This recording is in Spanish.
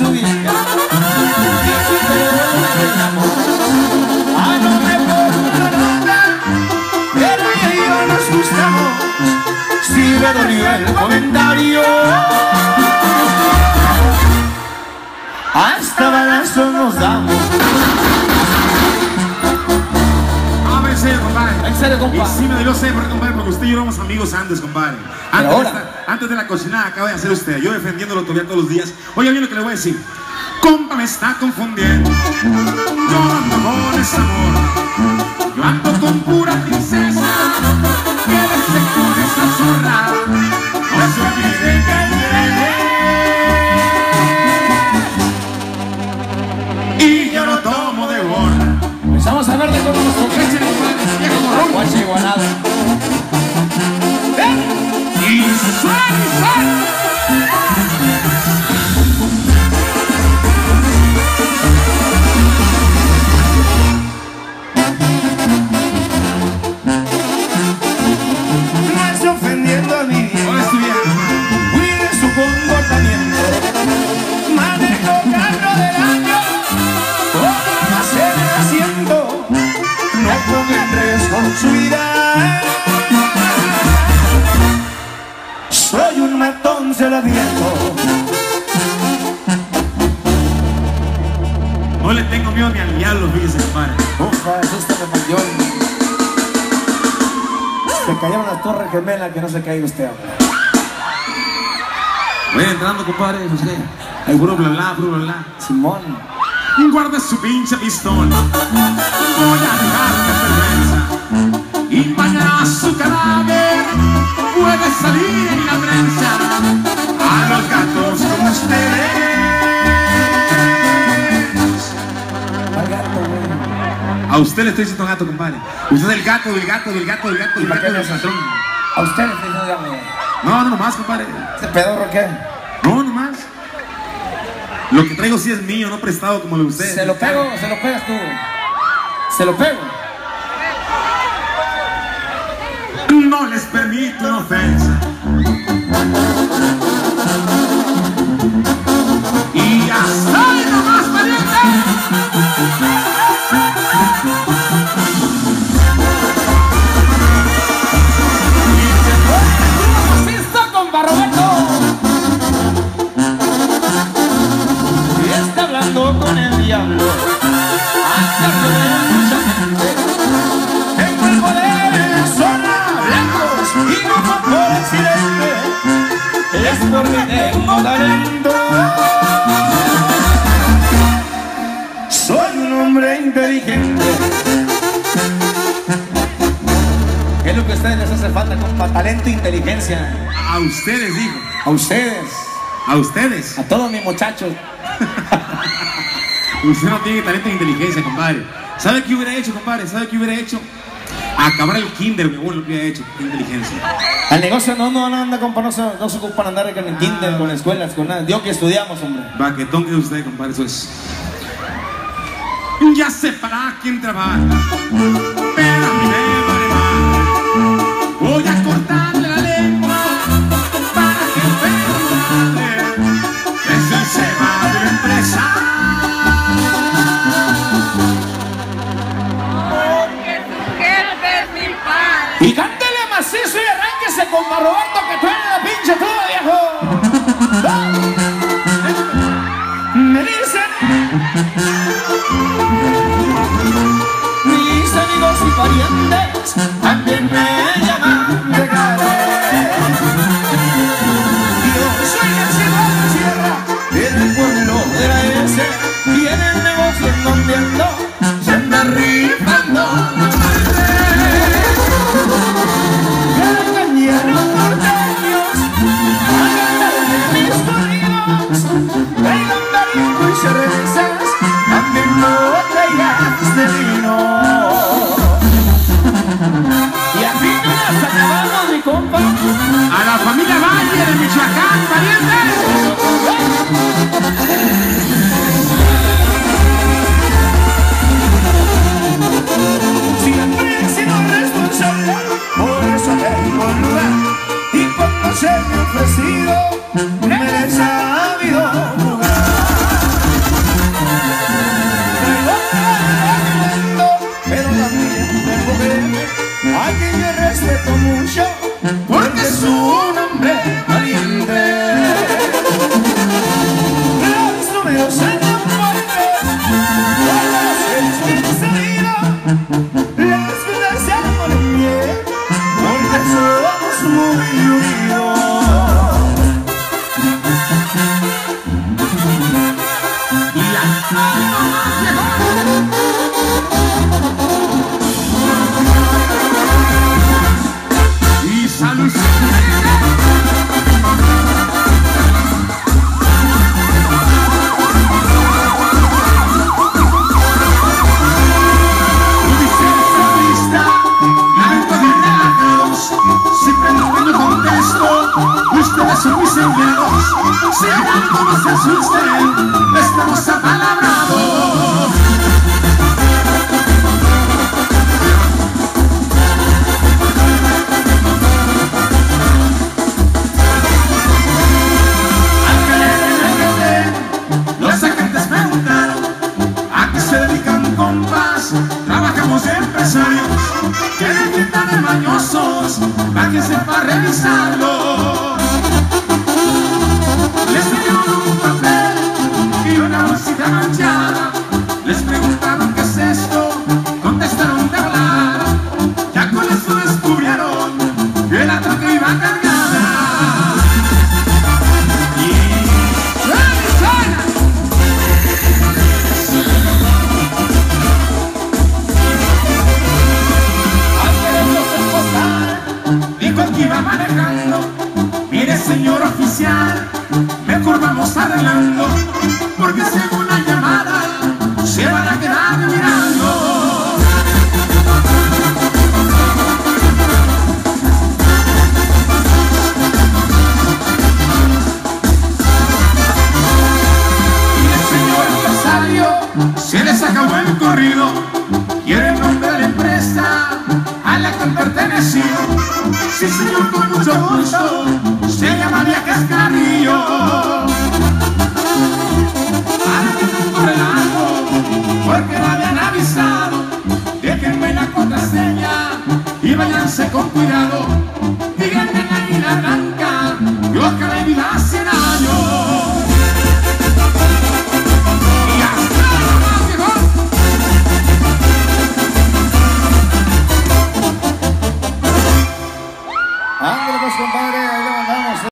lluvia. Ah, no me pongo nada, pero ella y yo nos gustamos. Si me dolió el comentario, hasta balazo nos damos. En serio, compadre. En serio, compadre. Y sí me dio sé, compadre, porque usted y yo éramos amigos antes, compadre. Antes de la cochinada acaba de hacer usted, yo defendiéndolo todavía todos los días. Oye, bien lo que le voy a decir. Compa, me está confundiendo. Yo ando con ese amor. Yo ando con pura princesa. Quédese con esa zorra. No se olvide que y yo lo tomo de borra. Empezamos a ver de cómo nos conquisten el guache igualado. Y suena. No es ofendiendo a mi vieja, cuide su comportamiento. Manejo carro del año, todo se le haciendo. No ponga en riesgo su vida. Soy un matón, se lo advierto. No le tengo miedo ni al diablo, fíjese, compadre. Ufa, eso me mandió. Se cayeron las torres gemelas, que no se caiga usted, hombre. Voy entrando, compadre, usted. Hay puro bla bla, puro bla bla. Simón. Guarda su pinche pistola. Voy a dejar que perversa. Y mañana su cadáver puede salir en la prensa. A los gatos como ustedes. Al gato, güey. A usted le estoy diciendo gato, compadre. Usted es el gato, del gato, del gato, del gato, del gato del patrón. A usted le estoy diciendo, güey. No, no nomás, compadre. ¿Ese pedorro qué? No, nomás. Lo que traigo sí es mío, no prestado como lo de usted. Se lo pego, se lo pegas tú. Se lo pego. No les permito una ofensa. Y hasta ahí nomás, pariente. Compa Roberto. Y está hablando con el diablo. Hasta que mucha gente. Tengo el poder en la zona, blancos y no por accidente. Es porque tengo talento. Soy un hombre inteligente. ¿Qué es lo que a ustedes les hace falta, compa? Talento e inteligencia. A ustedes, digo. A ustedes. A ustedes. A todos mis muchachos. Usted no tiene talento e inteligencia, compadre. ¿Sabe qué hubiera hecho, compadre? ¿Sabe qué hubiera hecho? Acabar el kinder, mi abuelo, lo que hubiera hecho. Qué inteligencia. Al negocio no anda, compa. No se ocupan andar con el kinder, con escuelas, con nada. Dios que estudiamos, hombre. Baquetón que es usted, compadre, eso es. Ya sé para quién trabaja, pero a mí me vale mal. Voy a cortarle la lengua para que el perro madre ese se va de la empresa. Porque su jefe es mi padre. Y cántele macizo y arránquese, compa Roberto, que trae la pinche todo, viejo. Me dicen mis amigos y parientes también me llaman de cara. Yo soy nacido en la sierra, en el pueblo de la S, y en el negocio en donde ando se anda rifando. Cañeros porteños, a cantarme mis corridos, traigan barrico y cervezas, también botellas de vino. Y aquí nos acabamos, mi compa. A la familia Valle de Michoacán, parientes. Siempre he sido responsable, por eso tengo un lugar. Y cuando se me ha ofrecido, me he sabido jugar. estamos apalabrados. Los agentes preguntaron a qué se dedican, compas. Trabajamos de empresarios que necesitan de mañosos, bájense para revisarlo. Les dieron un papel y una bolsita manchada. Les preguntaron qué es esto, contestaron de volada. Ya con eso descubrieron que la troca iba cargada. Que iba manejando, mire señor oficial, mejor vamos arreglando, porque según la llamada se van a quedar mirando. Mire señor empresario, se les acabó el corrido, quiere el nombre de la empresa a la que han pertenecido. Sí, señor, con mucho gusto, se llama Viajes Carrillo. Ahora tienen un relajo, porque lo habían avisado. Déjenme la contraseña y váyanse con cuidado. Díganme en Águila Blanca, que ojalá viva 100 años. Y hasta luego, viejo. Ándale pues, compadre.